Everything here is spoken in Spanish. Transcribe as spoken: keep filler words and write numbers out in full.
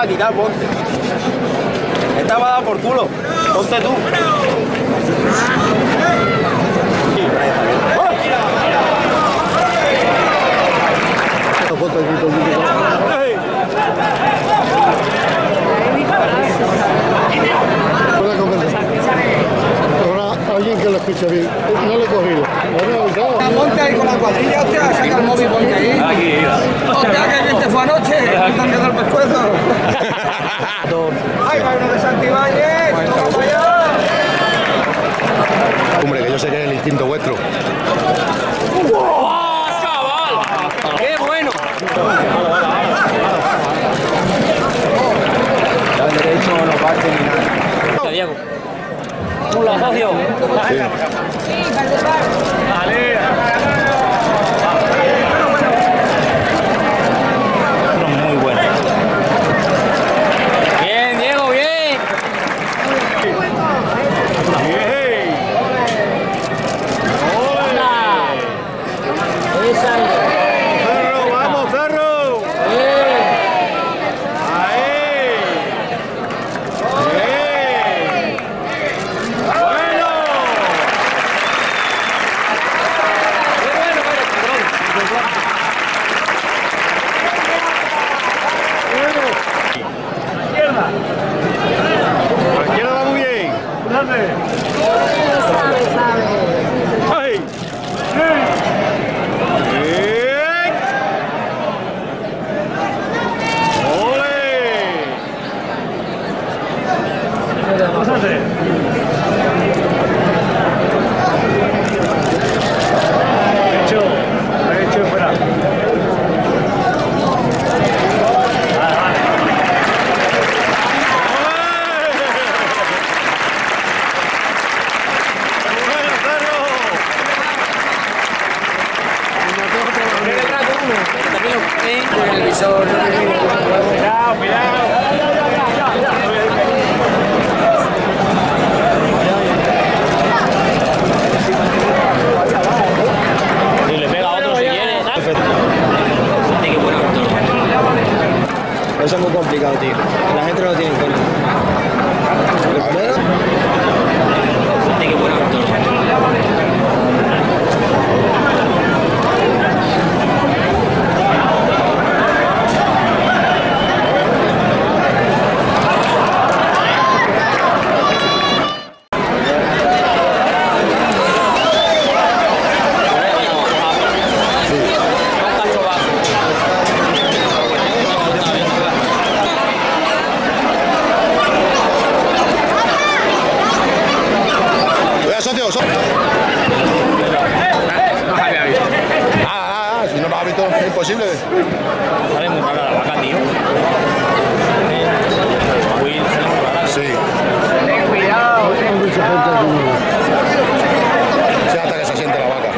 a quitar, ponte. Esta va a dar por culo. Ponte tú. Alguien que lo escuche bien. No le he cogido. Ponte ahí con la cuadrilla, hostia, saca el móvil, ponte ahí. Aquí, Hostia, que bien te fue anoche. También del pescuezo. Ay, va uno de Santibáñez. Vamos allá. Hombre, que yo sé que es el instinto vuestro. ¡Oh, chaval! ¡Qué bueno! Ya el derecho no parte ni nada. Diego. Un los socios. Vale. Muy bueno. Bien, Diego, bien. ¡Ferro, vamos, Ferro! ¡Ahí! ¡Bien! ¡Bueno! ¡Izquierda! La izquierda va muy bien. ¡Dale! ¡Ay! Derecho, derecho fuera. El visor. Cuidado, cuidado. Y le pega a otro si quiere. Qué buen actor. Eso es muy complicado, tío. La gente no lo tiene en cuenta. Qué buen actor. Socio, socio. Ah, ah, ah, si no lo has visto, es imposible. Sale muy rara la vaca, tío. Sí. Ten cuidado. Sí, hasta que se siente la vaca.